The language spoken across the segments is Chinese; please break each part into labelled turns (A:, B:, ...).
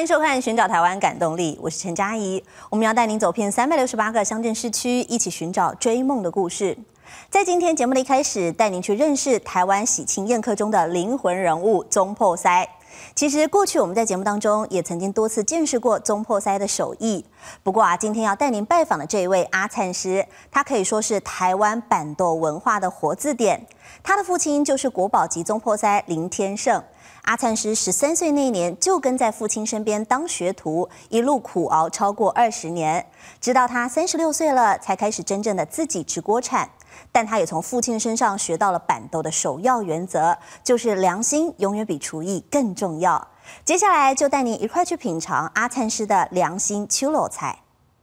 A: 迎收看《寻找台湾感动力》，我是陈佳怡。我们要带您走遍368个乡镇市区，一起寻找追梦的故事。在今天节目的一开始，带您去认识台湾喜庆宴客中的灵魂人物总舖师。其实过去我们在节目当中也曾经多次见识过总舖师的手艺。不过今天要带您拜访的这一位阿灿师，他可以说是台湾板豆文化的活字典。他的父亲就是国宝级总舖师林天胜。阿灿师13岁那一年就跟在父亲身边当学徒，一路苦熬超过20年，直到他36岁了才开始真正的自己吃锅铲。但他也从父亲身上学到了板豆的首要原则，就是良心永远比厨艺更重要。接下来就带您一块去品尝阿灿师的良心秋楼菜。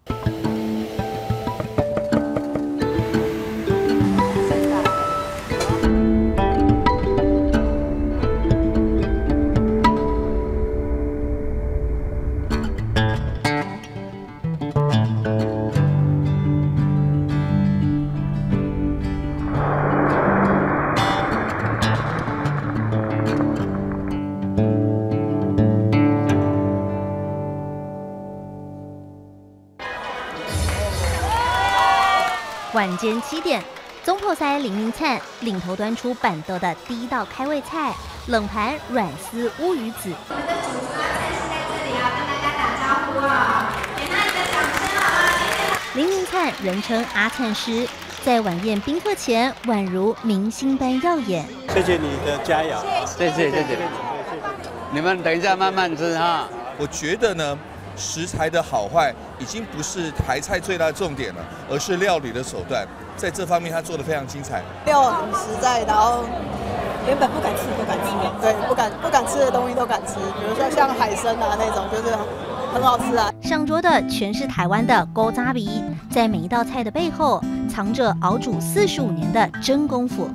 B: 晚间7点，总舖师林明灿领头端出板豆的第一道开胃菜——冷盘软丝乌鱼子。我们的主厨阿灿师在这里要跟大家打招呼哦，给他一个掌声好吗？林明灿人称阿灿师，在晚宴宾客前宛如明星般耀眼。
C: 谢谢你的佳肴，
D: 谢谢。你们等一下慢慢吃哈。
E: 我觉得呢，食材的好坏已经不是台菜最大的重点了，而是料理的手段。在这方面，他做得非常精彩。
F: 料很实在，然后原本不敢吃都敢吃，对，不敢吃的东西都敢吃，比如说像海参啊那种，就是很好吃啊。
B: 上桌的全是台湾的古早味，在每一道菜的背后，藏着熬煮45年的真功夫。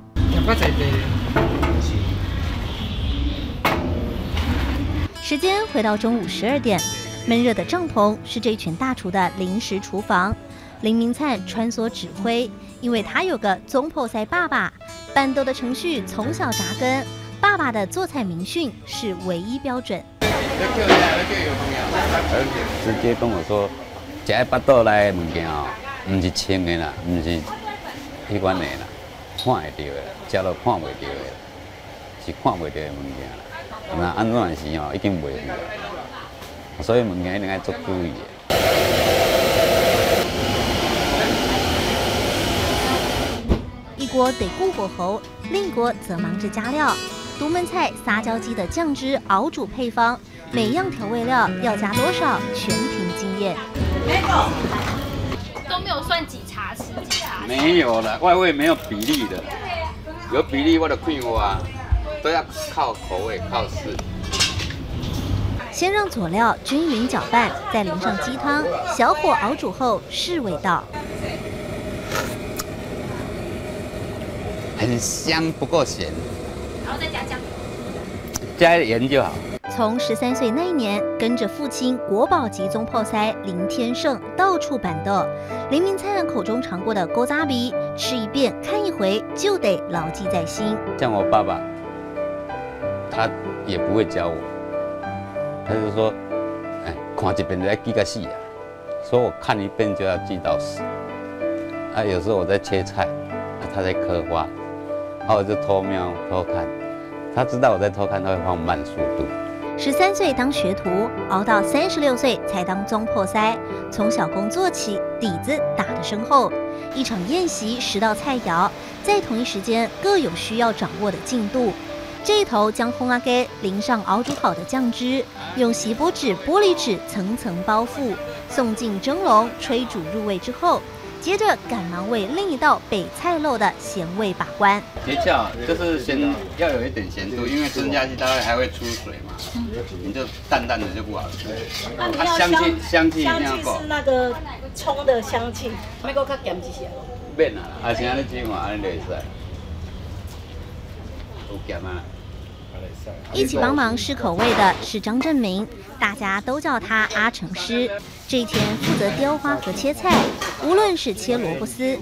B: 时间回到中午12点。闷热的帐篷是这群大厨的临时厨房，林明灿穿梭指挥，因为他有个总舖师爸爸，板豆的程序从小扎根，爸爸的做菜明训是唯一标准。
D: 直接跟我说，吃巴豆来的物件哦，不是清的啦，不是迄款的啦，看会到的，吃了看袂到的，是看袂到的物件啦。那安怎是哦，已经袂有了。所以物件一定要做注意的。
B: 一锅得顾火候，另一锅则忙着加料。独门菜撒椒鸡的酱汁熬煮配方，每样调味料要加多少，全凭经验。
G: 都没有算几茶匙。
D: 没有了，外味没有比例的，有比例我就看我啊，都要靠口味，靠试。
B: 先让佐料均匀搅拌，再淋上鸡汤，小火熬煮后试味道。
D: 很香，不够咸，
G: 然后再加酱，
D: 加盐就好。
B: 从13岁那一年，跟着父亲国宝级总舖师林天胜到处板豆，林明灿口中尝过的古早味，吃一遍看一回就得牢记在心。
D: 像我爸爸，他也不会教我。他就说：“哎，看一遍就要记到死啊！”说我看一遍就要记到死。啊，有时候我在切菜，他在刻花，我就偷瞄偷看。他知道我在偷看，他会放慢速度。
B: 13岁当学徒，熬到36岁才当总舖师，从小工做起，底子打得深厚。一场宴席10道菜肴，在同一时间各有需要掌握的进度。这一头将烘阿给淋上熬煮好的酱汁，用锡箔纸、玻璃纸层层包覆，送进蒸笼吹煮入味之后，接着赶忙为另一道北菜肉的咸味把关。
D: 诀窍就是先要有一点咸度，因为蒸下去它还会出水嘛，你就淡淡的就不好吃。
F: 它
D: 香气一定要够。
F: 是那个葱的香气，要搁较咸一些。
D: 免啊，啊像你煮嘛，安尼就会使。有咸啊。
B: 一起帮忙试口味的是张正明，大家都叫他阿成师。这一天负责雕花和切菜，无论是切萝卜丝、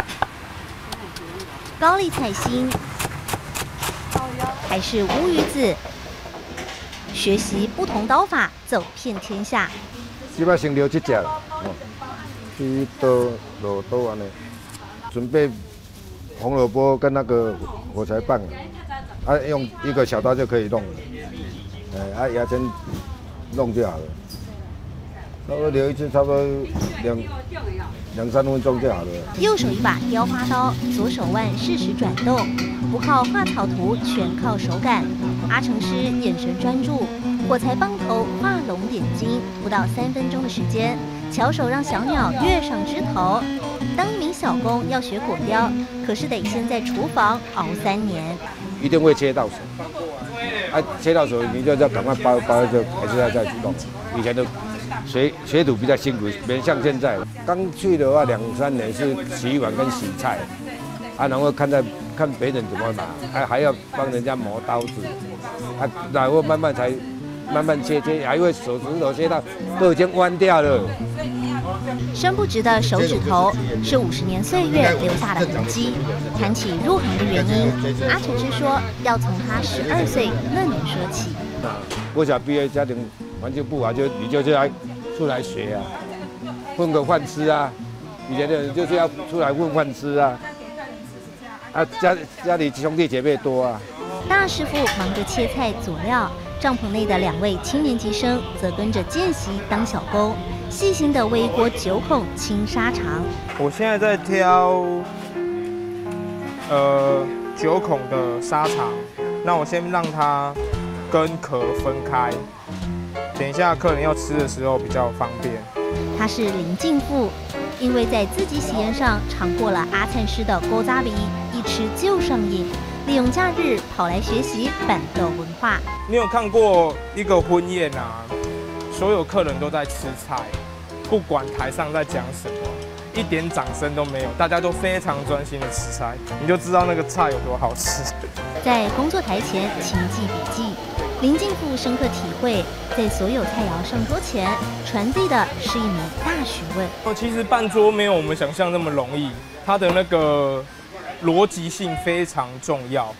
B: 高丽菜心，还是乌鱼子， 学习不同刀法，走遍天下。
C: 即摆先留7只啦，鱼刀、螺刀安尼，准备红萝卜跟那个火柴棒，用一个小刀就可以弄了，牙签弄就好了。差不多留一次，差不多2、3分钟就好了。
B: 右手一把雕花刀，左手腕适时转动，不靠画草图，全靠手感。阿成师眼神专注，火柴棒头画龙点睛，不到3分钟的时间，巧手让小鸟跃上枝头。当一名小工要学果雕，可是得先在厨房熬3年，
C: 一定会切到手。切到手你就要赶快包，就还是要再去弄。以前的学徒比较辛苦，没像现在。刚去的话2、3年是洗碗跟洗菜，然后看别人怎么拿，还要帮人家磨刀子，然后慢慢切，还会手指头切到都已经弯掉了。
B: 伸不直的手指头是50年岁月留下的痕迹。谈起入行的原因，阿成师说要从他12岁那年说起。
C: 国小毕业，家庭环境不好，你就来出来学啊，混个饭吃啊。以前的人就是要出来混饭吃啊。家里兄弟姐妹多啊。
B: 大师傅忙着切菜佐料，帐篷内的2位7年级生则跟着见习当小工，细心的为一锅9孔清沙肠。
H: 我现在在挑9孔的沙肠，那我先让它跟壳分开，等一下客人要吃的时候比较方便。
B: 他是林敬富，因为在自己喜宴上尝过了阿灿师的锅扎比，一吃就上瘾，利用假日跑来学习板豆文化。
H: 你有看过一个婚宴啊？所有客人都在吃菜，不管台上在讲什么，一点掌声都没有，大家都非常专心的吃菜，你就知道那个菜有多好吃。
B: 在工作台前勤记笔记，林敬富深刻体会，在所有菜肴上桌前，传递的是一门大学问。
H: 其实办桌没有我们想象那么容易，它的那个逻辑性非常重要。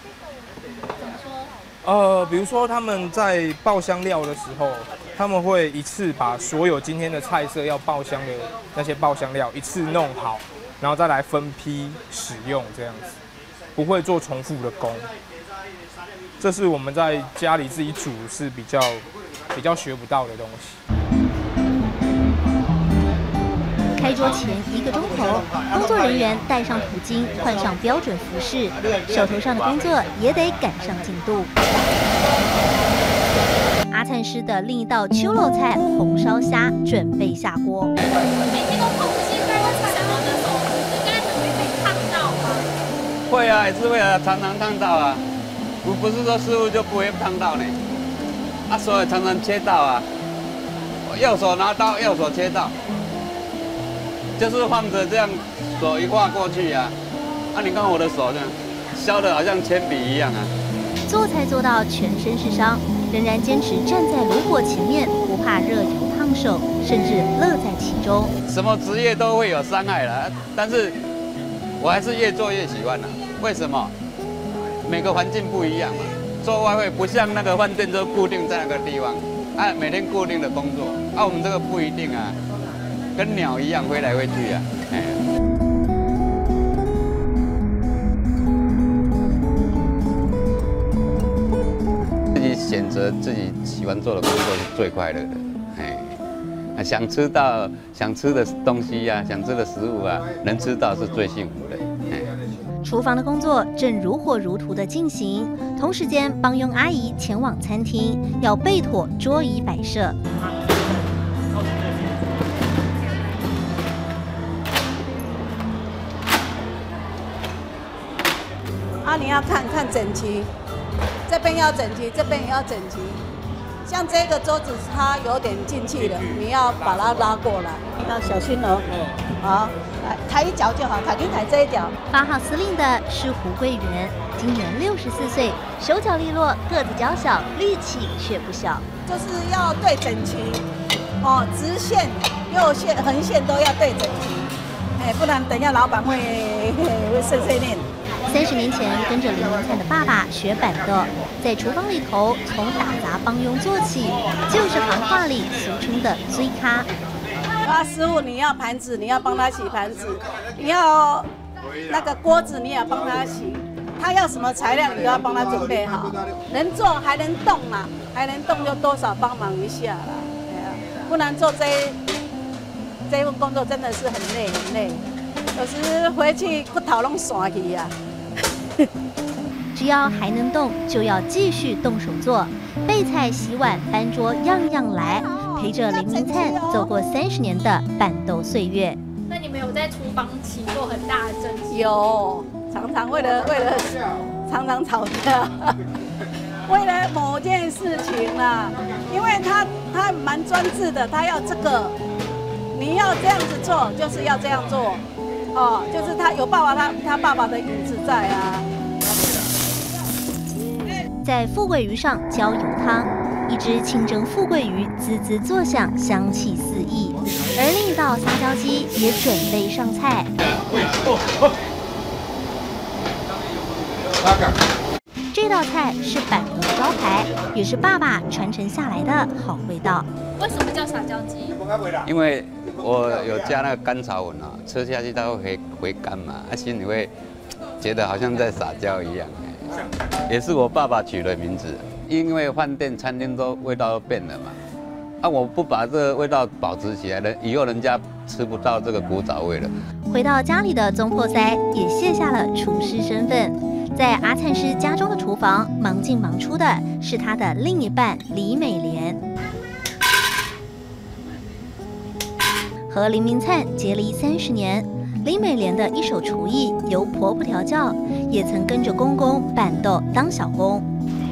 H: 比如说他们在爆香料的时候，他们会一次把所有今天的菜色要爆香的那些爆香料一次弄好，然后再来分批使用，这样子不会做重复的工。这是我们在家里自己煮是比较学不到的东西。
B: 开桌前1个钟头，工作人员戴上土巾，换上标准服饰，手头上的工作也得赶上进度。阿灿师的另一道秋肉菜红烧虾准备下锅。
G: 每天都碰这些菜的时候，应该很会被烫到吧？
D: 会啊，也是会啊，常常烫到啊。不是说师傅就不会烫到呢，所以常常切到啊。我右手拿刀，右手切到，就是放着这样手一划过去啊。你看我的手这样，削的好像铅笔一样啊。
B: 做菜做到全身是伤，仍然坚持站在炉火前面，不怕热油烫手，甚至乐在其中。
D: 什么职业都会有伤害啦，但是我还是越做越喜欢啦。为什么？每个环境不一样嘛。做外汇不像那个饭店就固定在那个地方，每天固定的工作。我们这个不一定啊，跟鸟一样飞来飞去啊。自己选择自己喜欢做的工作是最快乐的。想吃的东西啊，想吃的食物啊，能吃到是最幸福的。
B: 厨房的工作正如火如荼地进行，同时间帮佣阿姨前往餐厅，要备妥桌椅摆设。
F: 你要看整齐，这边要整齐，这边也要整齐。像这个桌子它有点进去了，你要把它拉过来，要小心哦。好，来抬一脚就好，你抬这一脚。
B: 8号司令的是胡桂元，今年64岁，手脚利落，个子娇小，力气却不小。
F: 就是要对整齐，直线、右线、横线都要对整齐，不然等一下老板会碎念。
B: 30年前，跟着林明灿的爸爸学板豆，在厨房里头从打杂帮佣做起，就是行话里俗称的追咖。
F: 师傅，你要盘子，你要帮他洗盘子；你要那个锅子，你也要帮他洗。他要什么材料，你都要帮他准备好。能做还能动嘛，还能动就多少帮忙一下啦。不然做这份工作真的是很累很累，有时回去骨头拢散去呀。
B: 只要还能动，就要继续动手做，备菜、洗碗、搬桌，样样来，陪着林明灿走过30年的板豆岁月。
G: 那你们有在厨房起过很大的争执？
F: 有，常常为了常常吵架，为了某件事情啦，因为他蛮专制的，他要这个，你要这样子做，就是要这样做，哦，就是他有爸爸他爸爸的影子在啊。
B: 在富贵鱼上浇油汤，一只清蒸富贵鱼滋滋作响，香气四溢。而另一道撒椒鸡也准备上菜。这道菜是板豆的招牌，也是爸爸传承下来的好味道。
G: 为什么叫撒椒鸡？
D: 因为我有加那个甘草粉啊，吃下去它会回甘嘛，心里会觉得好像在撒娇一样。也是我爸爸取的名字，因为饭店、餐厅都味道都变了嘛。啊，我不把这个味道保持起来，以后人家吃不到这个古早味了。
B: 回到家里的宗破塞也卸下了厨师身份，在阿灿师家中的厨房忙进忙出的是他的另一半李美莲。和林明灿结离30年。李美莲的一手厨艺由婆婆调教，也曾跟着公公板豆当小工。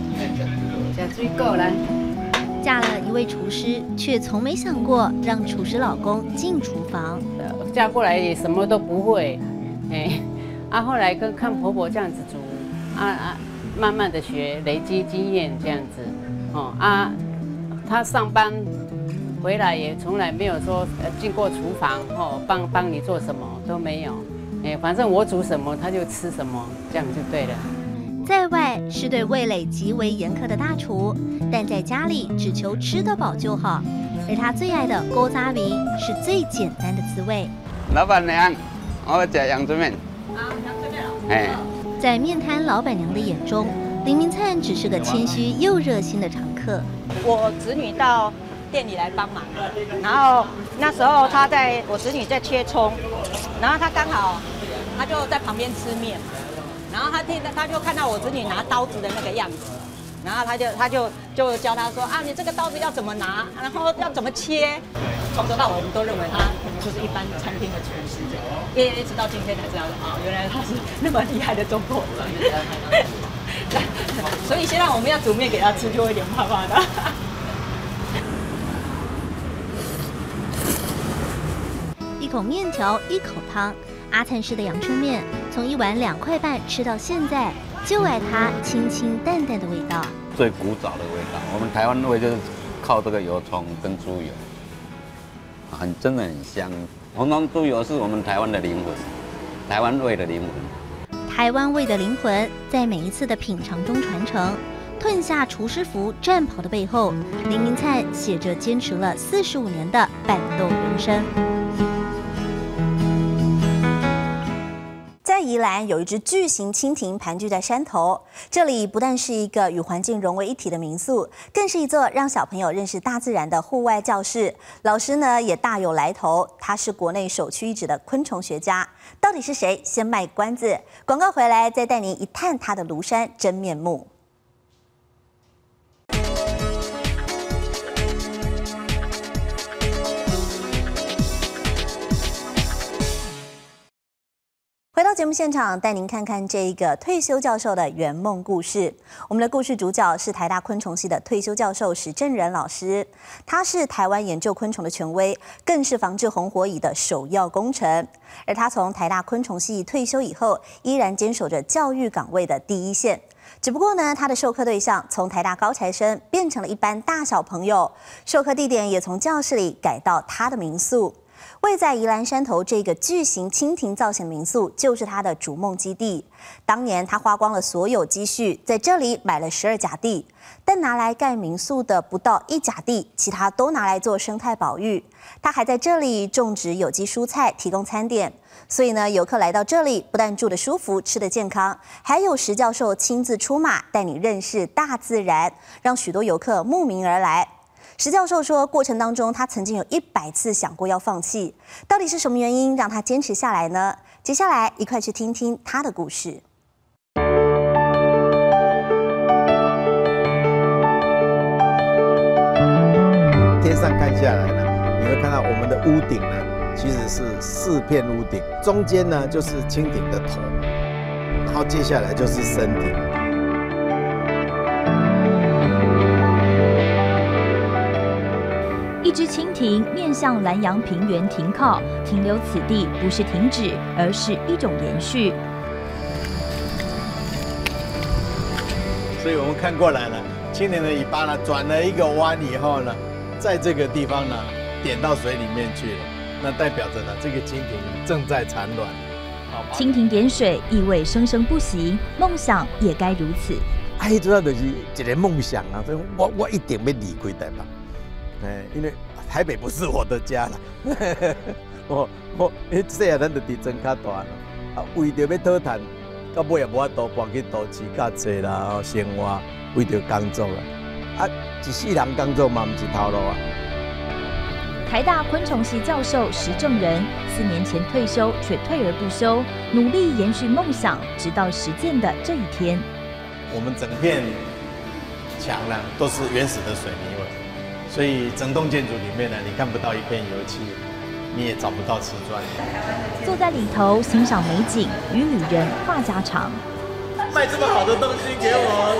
B: 嫁了一位厨师，却从没想过让厨师老公进厨房。
I: 嫁过来也什么都不会，后来看婆婆这样子煮，慢慢的学，累积经验这样子，她上班回来也从来没有说进过厨房帮你做什么都没有，反正我煮什么他就吃什么，这样就对了。
B: 在外是对味蕾极为严苛的大厨，但在家里只求吃得饱就好。而他最爱的锅渣饼是最简单的滋味。
D: 老板娘，我吃阳春面。
G: 阳春面了。
B: 在面摊老板娘的眼中，林明灿只是个谦虚又热心的常客。
J: 我侄女到店里来帮忙，然后那时候我侄女在切葱，然后他刚好他就在旁边吃面，然后他就看到我侄女拿刀子的那个样子，然后他就教他说你这个刀子要怎么拿，然后要怎么切。从头到尾我们都认为他就是一般餐厅的厨师，一直到今天才知道原来他是那么厉害的中国人。所以现在我们要煮面给他吃，就会有点怕怕的。
B: 一口面条，一口汤，阿灿师的阳春面从1碗2块半吃到现在，就爱它清清淡淡的味道。
D: 最古早的味道，我们台湾味就是靠这个油葱跟猪油，真的很香。红葱猪油是我们台湾的灵魂，台湾味的灵魂。
B: 台湾味的灵魂在每一次的品尝中传承。褪下厨师服战袍的背后，林明灿写着坚持了45年的板豆人生。
A: 在宜兰有一只巨型蜻蜓盘踞在山头，这里不但是一个与环境融为一体的民宿，更是一座让小朋友认识大自然的户外教室。老师呢也大有来头，他是国内首屈一指的昆虫学家。到底是谁？先卖关子，广告回来再带您一探他的庐山真面目。回到节目现场，带您看看这一个退休教授的圆梦故事。我们的故事主角是台大昆虫系的退休教授史正仁老师，他是台湾研究昆虫的权威，更是防治红火蚁的首要功臣。而他从台大昆虫系退休以后，依然坚守着教育岗位的第一线。只不过呢，他的授课对象从台大高材生变成了一般大小朋友，授课地点也从教室里改到他的民宿。 位在宜兰山头这个巨型蜻蜓造型民宿，就是他的逐梦基地。当年他花光了所有积蓄，在这里买了12甲地，但拿来盖民宿的不到1甲地，其他都拿来做生态保育。他还在这里种植有机蔬菜，提供餐点。所以呢，游客来到这里，不但住得舒服、吃得健康，还有石教授亲自出马，带你认识大自然，让许多游客慕名而来。石教授说，过程当中他曾经有100次想过要放弃，到底是什么原因让他坚持下来呢？接下来一块去听听他的故事。
K: 天上看下来呢，你会看到我们的屋顶呢，其实是4片屋顶，中间呢就是蜻蜓的头，然后接下来就是身体。
L: 一只蜻蜓面向南洋平原停靠，停留此地不是停止，而是一种延续。
K: 所以我们看过来了，蜻蜓的尾巴呢转了一个弯以后呢，在这个地方呢点到水里面去了，那代表着呢这个蜻蜓正在产卵。
L: 蜻蜓点水，意味生生不息，梦想也该如此。
K: 主要就是一个梦想啊，所以我一定要离开台北。因为台北不是我的家了，我细汉咱就伫庄脚大了，为着要讨赚，到尾也无法度搬去都市甲找啦，生活为着工作啦，一世人工作嘛，不是头路啊。
L: 台大昆虫系教授石正仁4年前退休，却退而不休，努力延续梦想，直到实践的这一天。
K: 我们整片墙呢都是原始的水泥味。所以整栋建筑里面呢，你看不到一片油漆，你也找不到瓷砖。
L: 坐在里头欣赏美景，与旅人话家常。
K: 卖这么好的东西给我，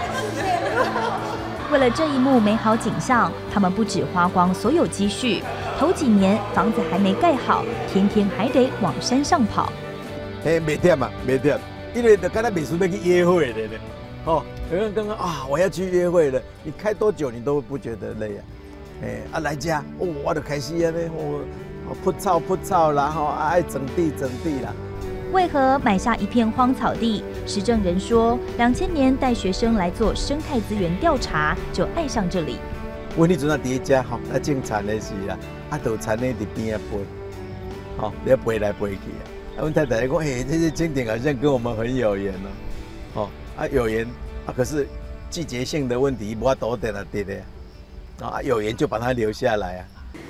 L: 为了这一幕美好景象，他们不止花光所有积蓄，头几年房子还没盖好，天天还得往山上跑。
K: 没忝啊，没忝，因为就刚才美术要去约会的呢。有人刚刚我要去约会了，你开多久你都不觉得累啊？来家我就开始啊呢，扑草啦，爱整地啦。
L: 为何买下一片荒草地？石正仁说，2000年带学生来做生态资源调查，就爱上这里。
K: 我那阵第一家种田的时啦，就田咧伫边飞，咧飞来飞去啊。阮太太讲，这些蜻蜓好像跟我们很有缘哦。有缘可是季节性的问题，无法度在那地的有缘就把它留下来啊。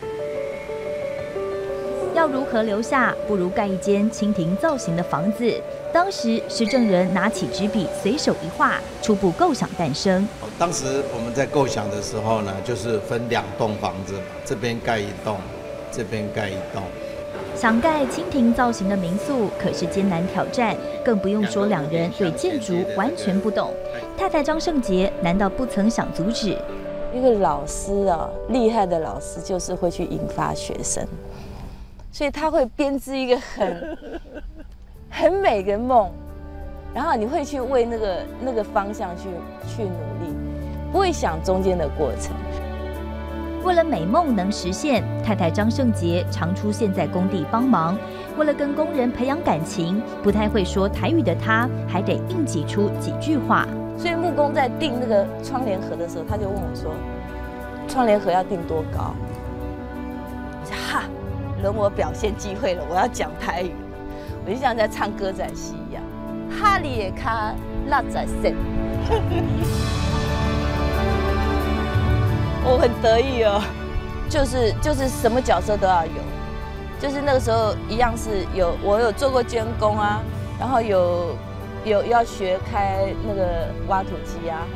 L: 要如何留下？不如盖一间蜻蜓造型的房子。当时石正仁拿起纸笔，随手一画，初步构想诞生。
K: 当时我们在构想的时候呢，就是分2栋房子嘛，这边盖一栋，这边盖一栋。
L: 想盖蜻蜓造型的民宿可是艰难挑战，更不用说2人对建筑完全不懂。太太张胜杰难道不曾想阻止？
M: 一个老师厉害的老师就是会去引发学生，所以他会编织一个很美的梦，然后你会去为那个方向去努力，不会想中间的过程。
L: 为了美梦能实现，太太张胜杰常出现在工地帮忙。为了跟工人培养感情，不太会说台语的他，还得硬挤出几句话。
M: 所以木工在订那个窗帘盒的时候，他就问我说：“窗帘盒要订多高？”我说：“哈，轮我表现机会了，我要讲台语了。”我就像在唱歌仔戏一样，哈里也卡拉仔森。我很得意哦，就是什么角色都要有，就是那个时候一样是我有做过监工啊，然后有要学开那个挖土机啊。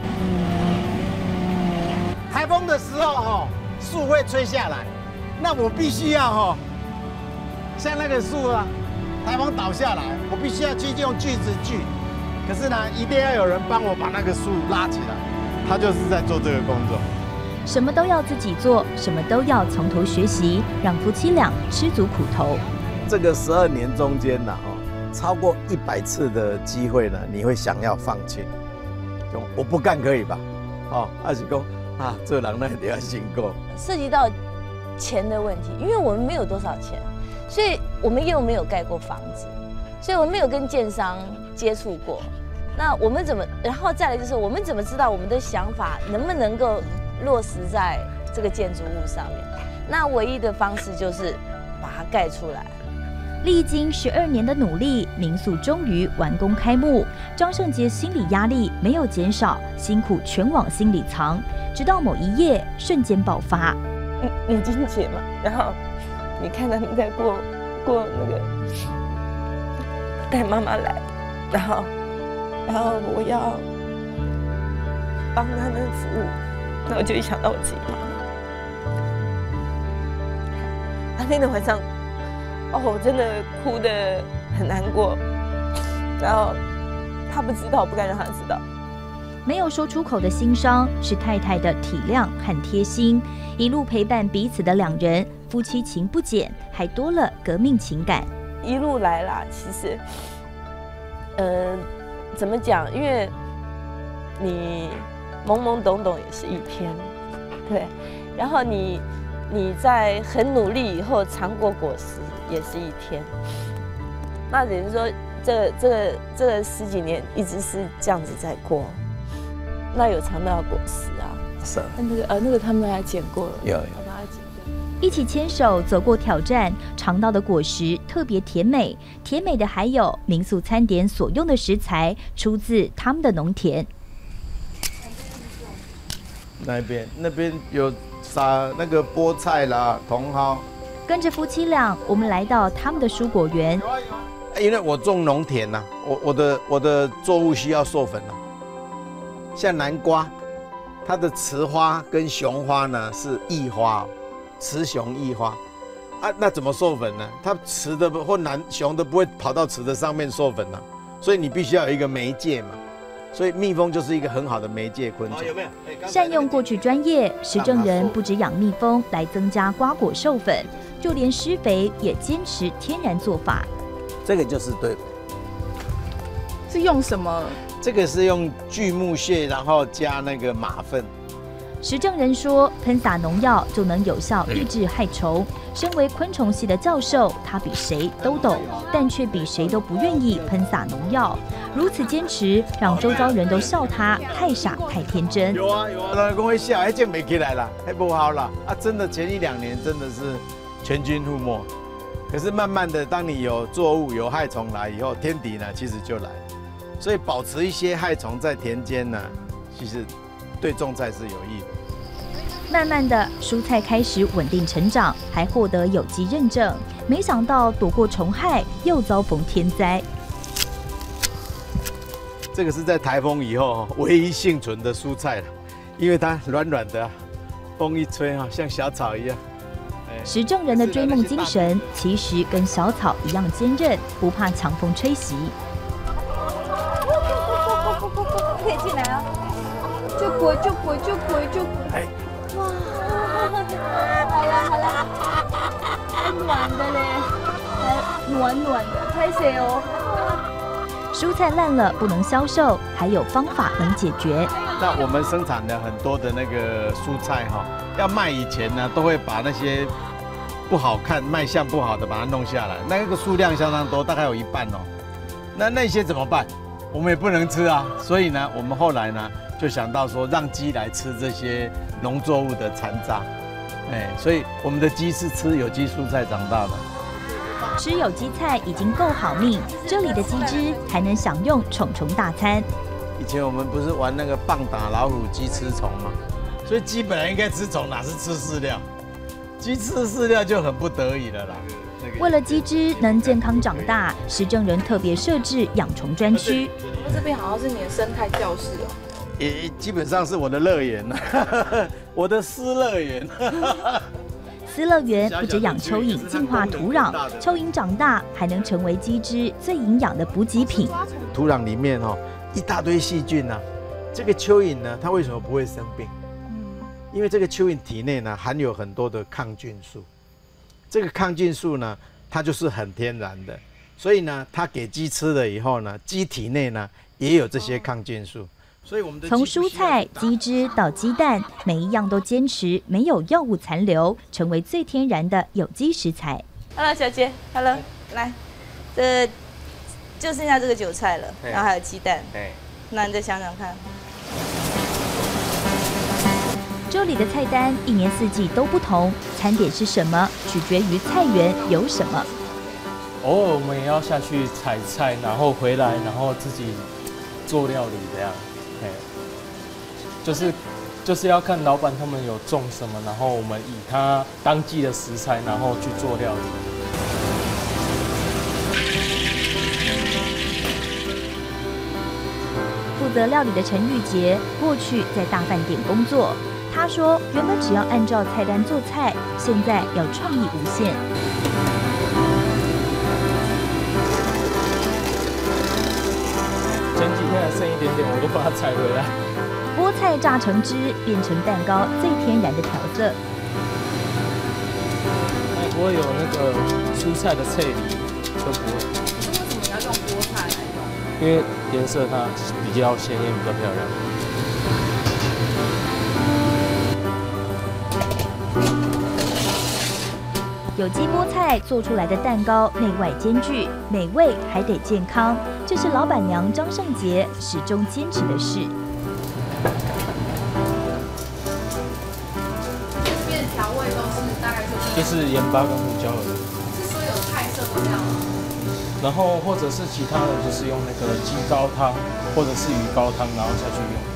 K: 台风的时候树会吹下来，那我必须要像那个树台风倒下来，我必须要去用锯子锯，可是呢，一定要有人帮我把那个树拉起来，他就是在做这个工作。
L: 什么都要自己做，什么都要从头学习，让夫妻俩吃足苦头。
K: 这个12年中间呢，超过100次的机会呢，你会想要放弃，我不干可以吧？还是讲这人那一定要辛苦。
M: 涉及到钱的问题，因为我们没有多少钱，所以我们又没有盖过房子，所以我们没有跟建商接触过。那我们怎么？然后再来就是我们怎么知道我们的想法能不能够落实在这个建筑物上面？那唯一的方式就是把它盖出来。
L: 历经12年的努力，民宿终于完工开幕。张胜杰心理压力没有减少，辛苦全往心里藏，直到某一夜瞬间爆发。
M: 母亲节嘛，然后你看他们在过那个带妈妈来，然后我要帮他们服务，那我就一想到我自己妈妈。那天的晚上，我真的哭得很难过，然后他不知道，我不敢让他知道。
L: 没有说出口的心伤，是太太的体谅和贴心。一路陪伴彼此的两人，夫妻情不减，还多了革命情感。
M: 一路来啦，其实，怎么讲？因为你懵懵懂懂也是一天，对，然后你在很努力以后尝过果实也是一天。那等于说，这10几年一直是这样子在过。那有尝到果实啊？
K: 是。
M: 那个他们还捡过了。
K: 有。
M: 我把它捡掉。
L: 一起牵手走过挑战，尝到的果实特别甜美。甜美的还有民宿餐点所用的食材，出自他们的农田。
K: 那边有撒那个菠菜啦、茼蒿。
L: 跟着夫妻俩，我们来到他们的蔬果园。
K: 因为我种农田呐，我的作物需要授粉啊。像南瓜，它的雌花跟雄花呢是异花，雌雄异花啊。那怎么授粉呢？它雌的或雄的不会跑到雌的上面授粉啊，所以你必须要有一个媒介嘛。所以蜜蜂就是一个很好的媒介昆虫。有没有？
L: 善用过去专业，实证人不只养蜜蜂来增加瓜果授粉，就连施肥也坚持天然做法。
K: 这个就是对。
N: 是用什么？
K: 这个是用锯木屑，然后加那个马粪。
L: 实证人说，喷洒农药就能有效抑制害虫。身为昆虫系的教授，他比谁都懂，但却比谁都不愿意喷洒农药。如此坚持，让周遭人都笑他太傻太天真。
K: 有啊，老公会笑，这没起来啦，还不好啦啊！真的前1、2年真的是全军覆没。可是慢慢的，当你有作物有害虫来以后，天敌呢其实就来。所以保持一些害虫在田间呢，其实对种菜是有益的。
L: 慢慢的，蔬菜开始稳定成长，还获得有机认证。没想到躲过虫害，又遭逢天灾。
K: 这个是在台风以后唯一幸存的蔬菜了，因为它软软的，风一吹像小草一样。
L: 实证人的追梦精神，其实跟小草一样坚韧，不怕强风吹袭。
N: 可以进来啊！就滚！哎，哇！好了，还暖的嘞，还暖的，拍谁哦？
L: 蔬菜烂了不能销售，还有方法能解决。
K: 那我们生产的很多的那个蔬菜要卖以前呢，都会把那些不好看、卖相不好的把它弄下来，那个数量相当多，大概有1半哦。那些怎么办？我们也不能吃啊，所以呢，我们后来呢就想到说，让鸡来吃这些农作物的残渣，所以我们的鸡是吃有机蔬菜长大的。
L: 吃有机菜已经够好命，这里的鸡只还能享用虫虫大餐。
K: 以前我们不是玩那个棒打老虎，鸡吃虫吗？所以鸡本来应该吃虫，哪是吃饲料？鸡吃饲料就很不得已了啦。
L: 为了鸡只能健康长大，实证人特别设置养虫专区。
N: 我们这边好像是你的生态教室哦。
K: 也基本上是我的乐园，我的私乐园。
L: 私乐园不只养蚯蚓净化土壤，蚯蚓长大还能成为鸡只最营养的补给品。
K: 土壤里面一大堆细菌啊，这个蚯蚓呢，它为什么不会生病？因为这个蚯蚓体内呢含有很多的抗菌素。这个抗菌素呢，它就是很天然的，所以呢，它给鸡吃了以后呢，鸡体内呢也有这些抗菌素，
L: 从蔬菜、鸡汁到鸡蛋，每一样都坚持没有药物残留，成为最天然的有机食材。
M: Hello， 小姐 ，Hello， 来，这就剩下这个韭菜了，然后还有鸡蛋。那你再想想看。
L: 这里的菜单一年四季都不同，餐点是什么取决于菜园有什么。
O: 偶尔我们也要下去采菜，然后回来，然后自己做料理这样。就是要看老板他们有种什么，然后我们以他当季的食材，然后去做料理。
L: 负责料理的陈玉杰，过去在大饭店工作。他说，原本只要按照菜单做菜，现在要创意无限。
O: 前几天还剩一点点，我都把它采回来。
L: 菠菜榨成汁，变成蛋糕最天然的调色。
O: 不会有那个蔬菜的脆梨，都不会。
P: 为什么要用菠菜来用？
O: 因为颜色它比较鲜艳，比较漂亮。
L: 有机菠菜做出来的蛋糕内外兼具，美味还得健康，这是老板娘张胜杰始终坚持的事。
P: 这边调味都是大概
O: 就是盐巴跟胡椒而已。
P: 是所有菜色都这样吗？
O: 然后或者是其他的，就是用那个鸡高汤或者是鱼高汤，然后下去用。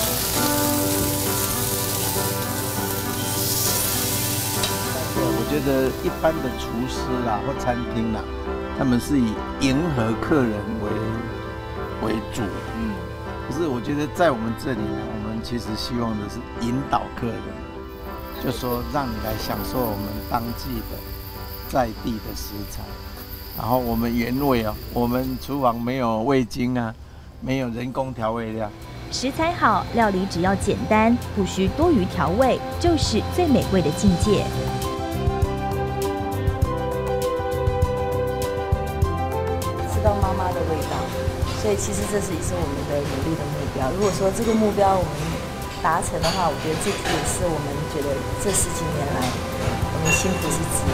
K: 我觉得一般的厨师啦或餐厅啦，他们是以迎合客人为主。可是我觉得在我们这里呢，我们其实希望的是引导客人，就说让你来享受我们当季的在地的食材，然后我们原味哦，我们厨房没有味精啊，没有人工调味料。
L: 食材好，料理只要简单，不需多余调味，就是最美味的境界。
M: 吃到妈妈的味道，所以其实这也是我们的努力的目标。如果说这个目标我们达成的话，我觉得这也是我们觉得这10几年来我们辛苦是值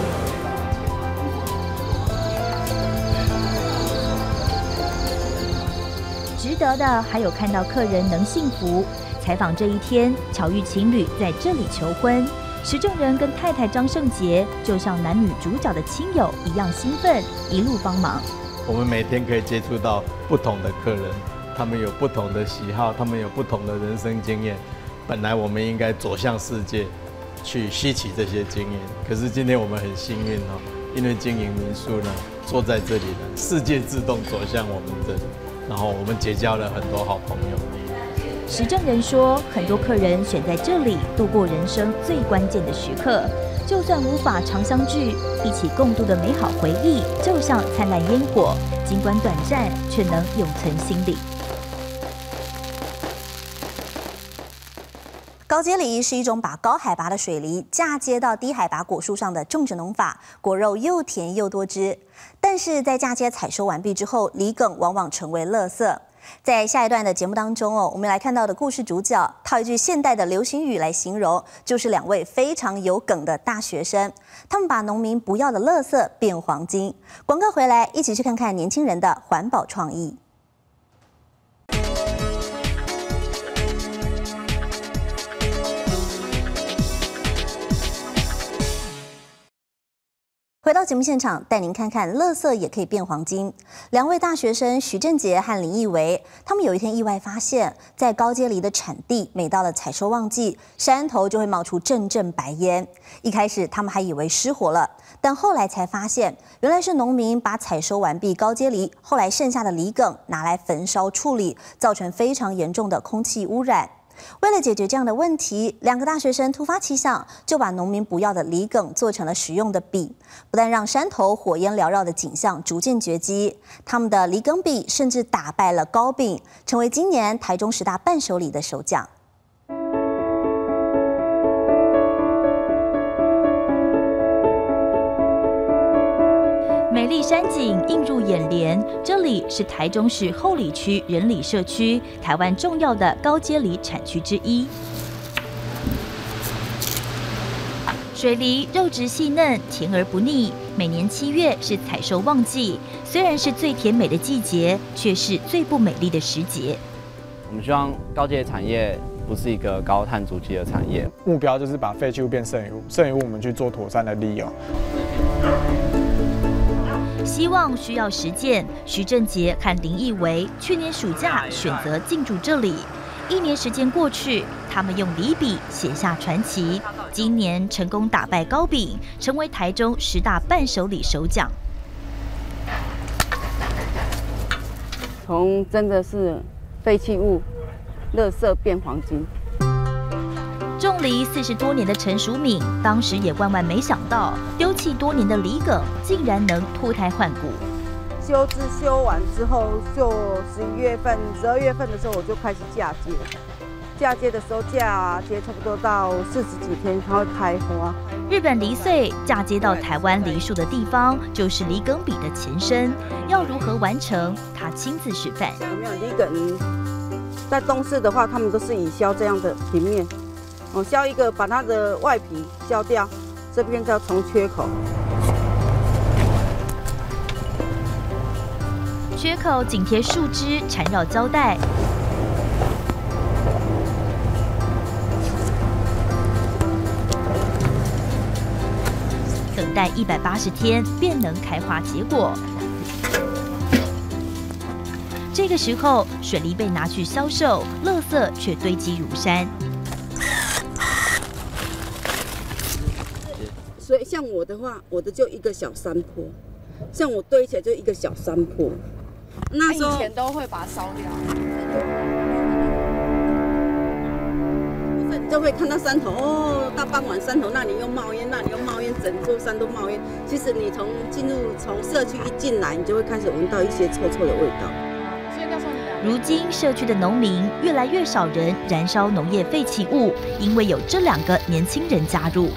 L: 得的。值得的还有看到客人能幸福。采访这一天，巧遇情侣在这里求婚，石正仁跟太太张胜杰就像男女主角的亲友一样兴奋，一路帮忙。
K: 我们每天可以接触到不同的客人，他们有不同的喜好，他们有不同的人生经验。本来我们应该走向世界，去吸取这些经验。可是今天我们很幸运哦，因为经营民宿呢，坐在这里呢，世界自动走向我们这里，然后我们结交了很多好朋友。
L: 石正仁说，很多客人选在这里度过人生最关键的时刻。就算无法常相聚，一起共度的美好回忆，就像灿烂烟火，尽管短暂，却能永存心里。
A: 高接梨是一种把高海拔的水梨嫁接到低海拔果树上的种植农法，果肉又甜又多汁。但是在嫁接采收完毕之后，梨梗往往成为垃圾。在下一段的节目当中我们来看到的故事主角，套一句现代的流行语来形容，就是2位非常有梗的大学生，他们把农民不要的垃圾变黄金。广告回来，一起去看看年轻人的环保创意。回到节目现场，带您看看垃圾也可以变黄金。2位大学生徐正杰和林义维，他们有一天意外发现，在高接梨的产地，每到了采收旺季，山头就会冒出阵阵白烟。一开始他们还以为失火了，但后来才发现，原来是农民把采收完毕高接梨后来剩下的梨梗拿来焚烧处理，造成非常严重的空气污染。为了解决这样的问题，2个大学生突发奇想，就把农民不要的梨梗做成了实用的笔，不但让山头火焰缭绕的景象逐渐绝迹，他们的梨梗笔甚至打败了糕饼，成为今年台中10大伴手礼的首奖。
L: 美丽山景映入眼帘，这里是台中市后里区仁里社区，台湾重要的高阶梨产区之一。水梨肉质细嫩，甜而不腻。每年7月是采收旺季，虽然是最甜美的季节，却是最不美丽的时节。
Q: 我们希望高阶产业不是一个高碳足迹的产业，
H: 目标就是把废弃物变剩余物，剩余物我们去做妥善的利用。
L: 希望需要实践。徐正杰和林义维去年暑假选择进驻这里，1年时间过去，他们用梨笔写下传奇。今年成功打败糕饼，成为台中10大伴手礼首奖。
R: 从真的是废弃物、垃圾变黄金。
L: 种梨40多年的陈淑敏，当时也万万没想到，丢弃多年的梨梗竟然能脱胎换骨。
F: 修枝修完之后，就11月份、12月份的时候，我就开始嫁接。嫁接的时候，嫁接差不多到40几天，它会开花。
L: 日本梨穗嫁接到台湾梨树的地方，就是梨梗笔的前身。要如何完成，他亲自示范。
F: 有没有梨梗？在东市的话，他们都是以削这样的平面。削一个，把它的外皮削掉，这边叫从缺口。
L: 缺口紧贴树枝，缠绕胶带。等待180天便能开花结果。这个时候，水梨被拿去销售，垃圾却堆积如山。
F: 所以像我的话，我的就一个小山坡，像我堆起来就一个小山坡。那时候
P: 以前都会把它烧掉，
F: 就会看到山头哦，到傍晚山头那里又冒烟，那里又冒烟，整座山都冒烟。其实你从社区一进来，你就会开始闻到一些臭臭的味道。
L: 如今社区的农民越来越少人燃烧农业废弃物，因为有这2个年轻人加入。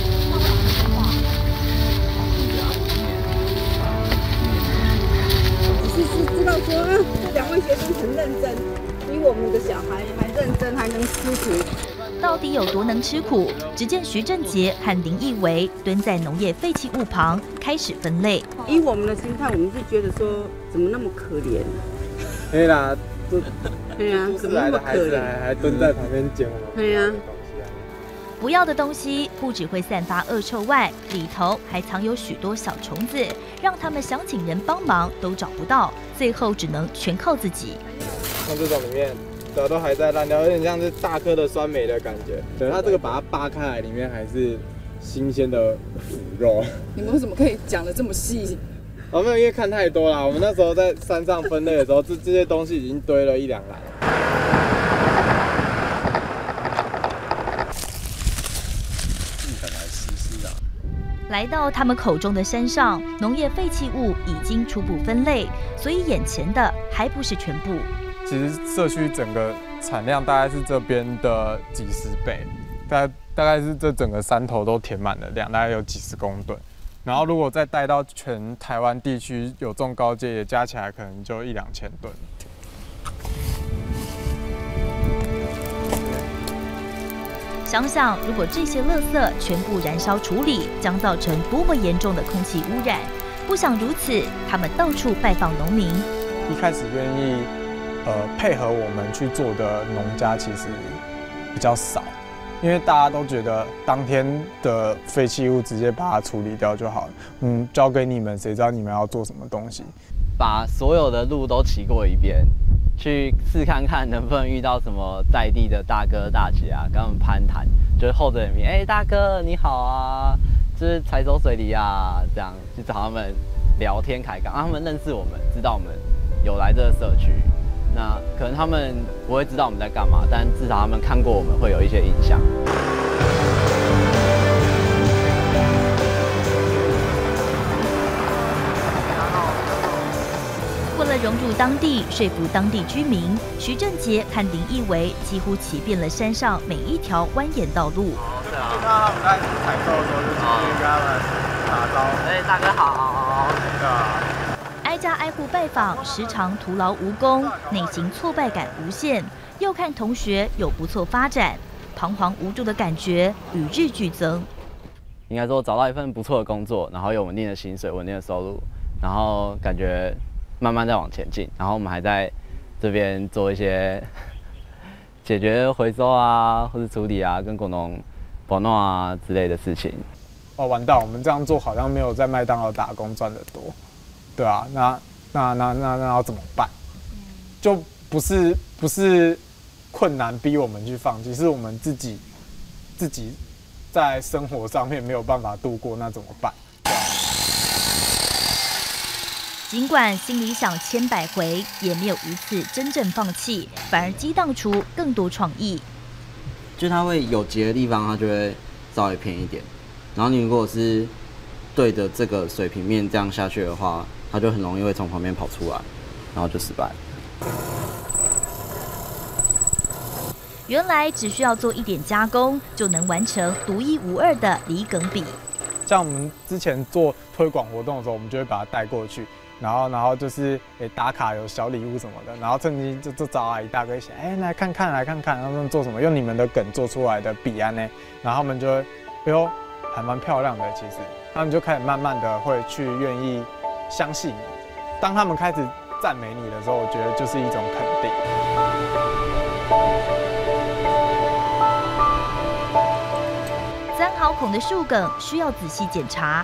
F: 知道说啊，这2位学生很认真，比我们的小孩还认真，还能吃苦。
L: 到底有多能吃苦？只见徐正杰和林义维蹲在农业废弃物旁，开始分类。
F: 以我们的心态，我们是觉得说，怎么那么可怜？
H: 对啦，
F: 对啊，怎么那么可怜？
H: 还蹲在旁边捡我们。
F: 对啊。
L: 不要的东西不只会散发恶臭外，里头还藏有许多小虫子，让他们想请人帮忙都找不到，最后只能全靠自己。
H: 像这种里面的都还在烂掉，有点像是大颗的酸梅的感觉。对，它这个把它扒开来，里面还是新鲜的腐肉。
P: 你们为什么可以讲得这么细？
H: 没有，因为看太多了。我们那时候在山上分类的时候，这些东西已经堆了1、2篮。
L: 来到他们口中的山上，农业废弃物已经初步分类，所以眼前的还不是全部。
H: 其实社区整个产量大概是这边的几十倍，大概是这整个山头都填满了量，大概有几10公吨。然后如果再带到全台湾地区有种高阶，也加起来可能就1、2千吨。
L: 想想，如果这些垃圾全部燃烧处理，将造成多么严重的空气污染。不想如此，他们到处拜访农民。
H: 一开始愿意配合我们去做的农家其实比较少，因为大家都觉得当天的废弃物直接把它处理掉就好了。交给你们，谁知道你们要做什么东西？
Q: 把所有的路都骑过一遍。去试看看能不能遇到什么在地的大哥大姐啊，跟他们攀谈，就是厚着脸皮，大哥你好啊，就是采收水梨啊，这样去找他们聊天开讲，让他们认识我们，知道我们有来这个社区。那可能他们不会知道我们在干嘛，但至少他们看过我们会有一些印象。
L: 为了融入当地，说服当地居民，徐正杰和林义维几乎骑遍了山上每一条蜿蜒道路。
H: 对啊，他们开始采购的时候，就直接跟他们打招呼。
Q: 哎，大哥好。
H: 对啊。
L: 挨家挨户拜访，时常徒劳无功，内心挫败感无限。又看同学有不错发展，彷徨无助的感觉与日俱增。
Q: 应该说找到一份不错的工作，然后有稳定的薪水、稳定的收入，然后感觉慢慢在往前进。然后我们还在这边做一些解决回收啊，或者处理啊，跟果农保暖啊之类的事情。
H: 哦，完蛋，我们这样做好像没有在麦当劳打工赚得多，对啊，那要怎么办？就不是困难逼我们去放弃，是我们自己在生活上面没有办法度过，那怎么办？
L: 尽管心里想千百回，也没有一次真正放弃，反而激荡出更多创意。
Q: 就它会有结的地方，它就会稍微偏一点。然后你如果是对着这个水平面这样下去的话，它就很容易会从旁边跑出来，然后就失败了。
L: 原来只需要做一点加工，就能完成独一无二的李耿笔。
H: 像我们之前做推广活动的时候，我们就会把它带过去，然后就是打卡有小礼物什么的，然后趁机就找阿姨大哥一起，来看看，他们做什么，用你们的梗做出来的笔案呢，然后他们就会，哎呦，还蛮漂亮的，其实他们就开始慢慢的会去愿意相信你。当他们开始赞美你的时候，我觉得就是一种肯定。
L: 3毫孔的树梗需要仔细检查，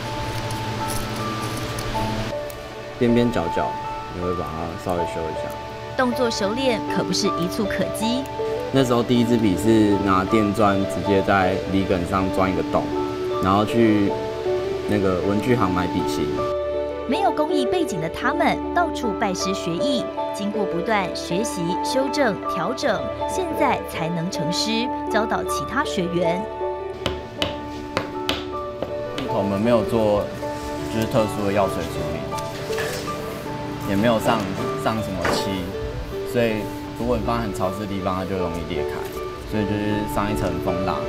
Q: 边边角角你会把它稍微修一下。
L: 动作熟练可不是一蹴可及。
Q: 那时候第一支笔是拿电钻直接在李梗上钻一个洞，然后去那个文具行买笔芯。
L: 没有工艺背景的他们到处拜师学艺，经过不断学习、修正、调整，现在才能成师，教导其他学员。
Q: 我们没有做就是特殊的药水处理，也没有上什么漆，所以如果你放在很潮湿的地方，它就容易裂开，所以就是上一层蜂蜡。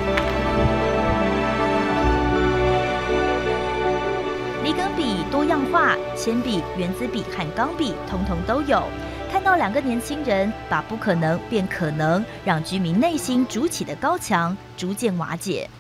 L: 李耿笔多样化，铅笔、原子笔和钢笔通通都有。看到2个年轻人把不可能变可能，让居民内心筑起的高墙逐渐瓦解。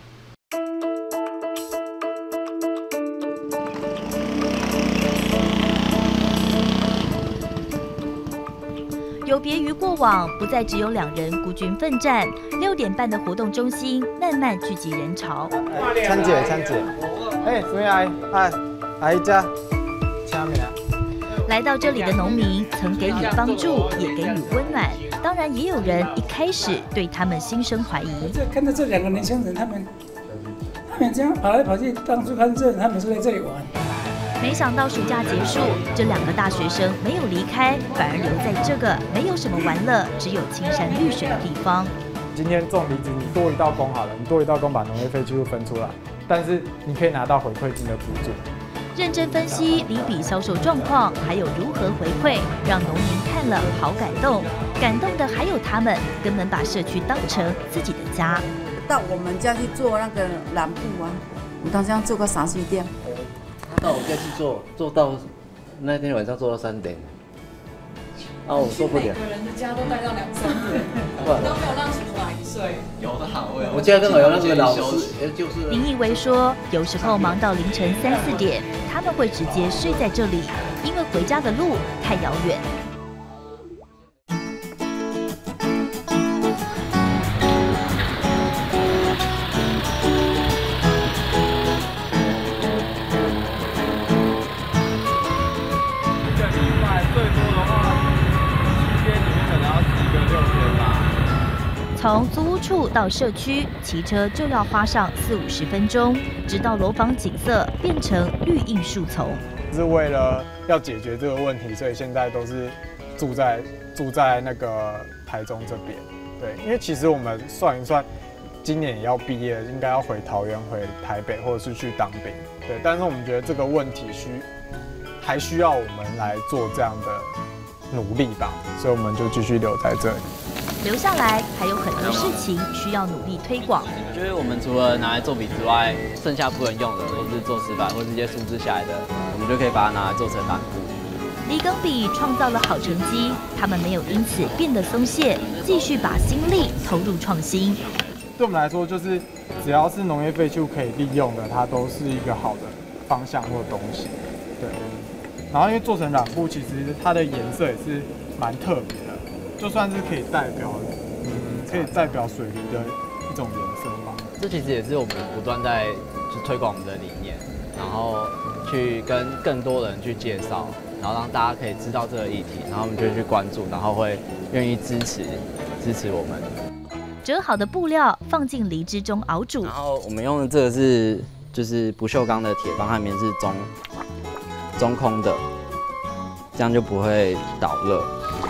L: 有别于过往，不再只有2人孤军奋战。6点半的活动中心慢慢聚集人潮。
H: 参姐，什么阿姨家，下面。
L: 来到这里的农民曾给予帮助，也给予温暖。当然，也有人一开始对他们心生怀疑。
S: 看到这2个年轻人，他们这样跑来跑去，到处看热，他们是在这里玩。
L: 没想到暑假结束，这2个大学生没有离开，反而留在这个没有什么玩乐，只有青山绿水的地方。
H: 今天种梨子，你多一道工好了，你多一道工把农业废弃物分出来，但是你可以拿到回馈金的补助。
L: 认真分析梨笔销售状况，还有如何回馈，让农民看了好感动。感动的还有他们，根本把社区当成自己的家。
T: 到我们家去做那个染布啊，我当时要做个3、4点。
K: 到我家去做到那天晚上做到3点，我受不了。
P: 每个人的家都待到2、3点，都没有让叔叔阿姨睡。
K: 有的好哎，我家刚好有那个老师，就是
L: 林义维说，有时候忙到凌晨3、4点，他们会直接睡在这里，因为回家的路太遥远。从租屋处到社区，骑车就要花上40、50分钟，直到楼房景色变成绿荫树丛。
H: 是为了要解决这个问题，所以现在都是住在那个台中这边。对，因为其实我们算一算，今年也要毕业，应该要回桃园、回台北，或者是去当兵。对，但是我们觉得这个问题还需要我们来做这样的努力吧，所以我们就继续留在这里。
L: 留下来还有很多事情需要努力推广。
Q: 就是我们除了拿来做笔之外，剩下不能用的，或是做石板，或是一些树枝下来的，我们就可以把它拿来做成染布。
L: 李庚笔创造了好成绩，他们没有因此变得松懈，继续把心力投入创新。
H: 对我们来说，就是只要是农业废弃物可以利用的，它都是一个好的方向或东西。对。然后因为做成染布，其实它的颜色也是蛮特别的，就算是可以代表水梨的一种颜色吧。
Q: 这其实也是我们不断在去推广我们的理念，然后去跟更多人去介绍，然后让大家可以知道这个议题，然后我们就去关注，然后会愿意支持我们。
L: 折好的布料放进梨汁中熬煮，
Q: 然后我们用的这个就是不锈钢的铁棒，它里面是中空的，这样就不会导热。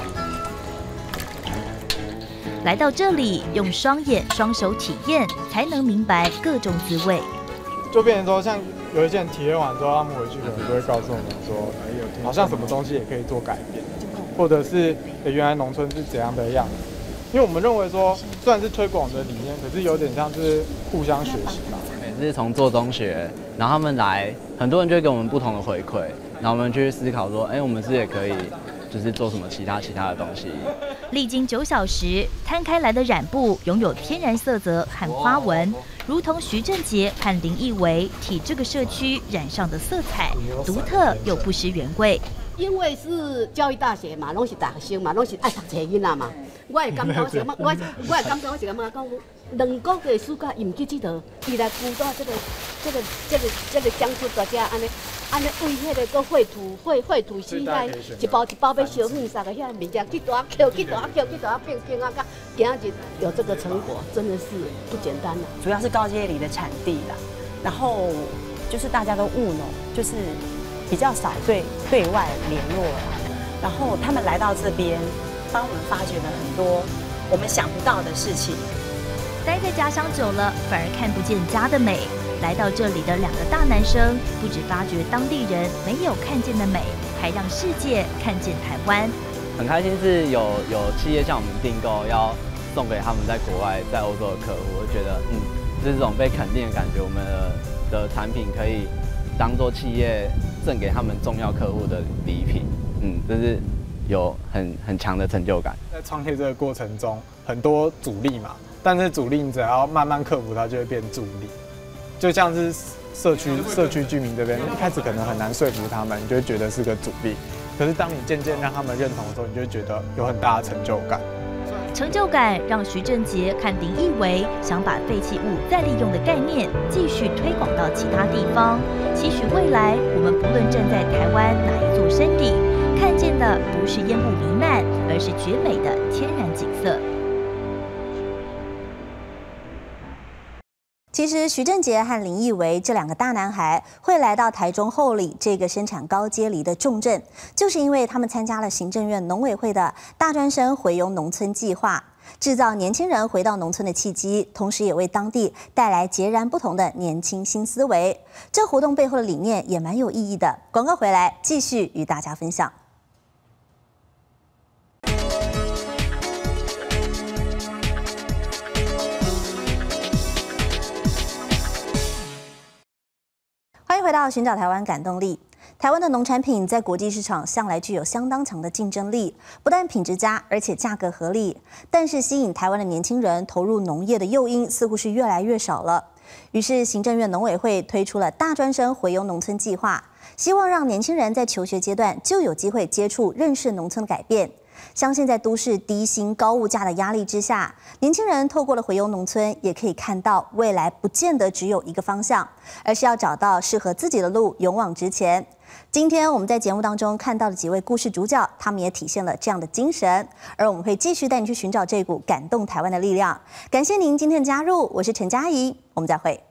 L: 来到这里，用双眼双手体验，才能明白各种滋味。
H: 就变成说，像有一些人体验完之后，他们回去可能就会告诉我们说，好像什么东西也可以做改变，或者是原来农村是怎样的样子。因为我们认为说，虽然是推广的理念，可是有点像是互相学习吧。
Q: 每次从做中学，然后他们来，很多人就会给我们不同的回馈，然后我们去思考说，我们是不是也可以，就是做什么其他的东西。
L: 历经9小时，摊开来的染布拥有天然色泽和花纹，如同徐正杰和林义维替这个社区染上的色彩，独特又不失原味。
U: 因为是教育大学嘛，拢是大学生嘛，拢是爱读册囡仔嘛。我的感觉是，我的感觉我是感觉讲，2个月暑假唔去佚佗，伊来辅导这个江苏大家安尼为迄个个绘图师遐一包一包要烧粉啥个遐物件，去大捡，变啊，到今日有这个成果，真的是不简单了。
V: 主要是高阶梨的产地啦，然后就是大家都务农，就是比较少对外联络啦，然后他们来到这边。帮我们发掘了很多我们想不到的事情。
L: 待在家乡久了，反而看不见家的美。来到这里的2个大男生，不只发掘当地人没有看见的美，还让世界看见台湾。
Q: 很开心是有企业向我们订购，要送给他们在国外、在欧洲的客户，我觉得这种被肯定的感觉，我们的产品可以当做企业赠给他们重要客户的礼品。这是。有很强的成就感。
H: 在创业这个过程中，很多阻力嘛，但是阻力你只要慢慢克服，它就会变助力。就像是社区居民这边，一开始可能很难说服他们，你就会觉得是个阻力。可是当你渐渐让他们认同的时候，你就会觉得有很大的成就感。
L: 成就感让徐正杰和林义维想把废弃物再利用的概念继续推广到其他地方。期许未来，我们不论站在台湾哪一座山顶，看见的不是烟雾弥漫，而是绝美的天然景色。
A: 其实徐正杰和林义维这2个大男孩会来到台中后里这个生产高阶梨的重镇，就是因为他们参加了行政院农委会的大专生回游农村计划，制造年轻人回到农村的契机，同时也为当地带来截然不同的年轻新思维。这活动背后的理念也蛮有意义的。广告回来继续与大家分享。欢迎回到寻找台湾感动力。台湾的农产品在国际市场向来具有相当强的竞争力，不但品质佳，而且价格合理。但是吸引台湾的年轻人投入农业的诱因似乎是越来越少了。于是行政院农委会推出了大专生回游农村计划，希望让年轻人在求学阶段就有机会接触、认识农村的改变。相信在都市低薪高物价的压力之下，年轻人透过了回游农村，也可以看到未来不见得只有一个方向，而是要找到适合自己的路，勇往直前。今天我们在节目当中看到的几位故事主角，他们也体现了这样的精神，而我们会继续带你去寻找这股感动台湾的力量。感谢您今天的加入，我是陈佳怡，我们再会。